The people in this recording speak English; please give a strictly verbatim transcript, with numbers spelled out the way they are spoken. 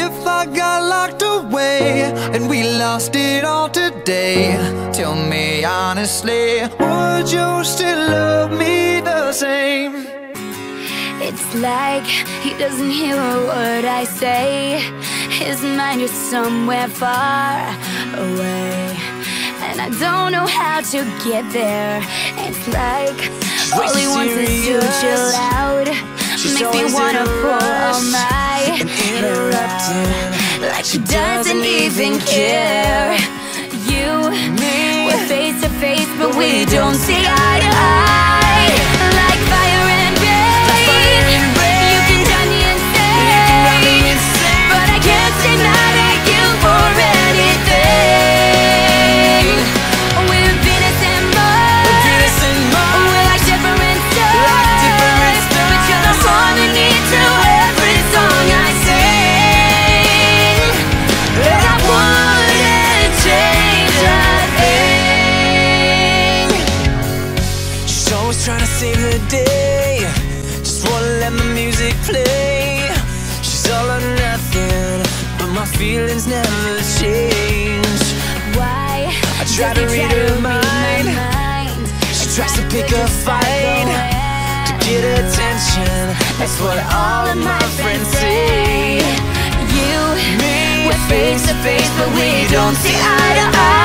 If I got locked away and we lost it all today, tell me honestly, would you still love me the same? It's like he doesn't hear a word I say. His mind is somewhere far away, and I don't know how to get there. It's like all he wants is to chill out. Makes me wanna pull all my hair out, like she doesn't even care. You, we're face to face, but we don't see eye to eye. Like fire and rain, you can drive me insane, but I can't say no to you for anything. We're Venus and Mars, we're like different stars, but you're the harmony to every song I sing. And I wouldn't change a thing. She's always trying to save the day, just wanna let my music play. She's all or nothing, but my feelings never change. Why? I try to read her mind. She tries to pick a fight to get attention. That's what all of my friends say. You, Me, we're face to face, but we don't see eye to eye.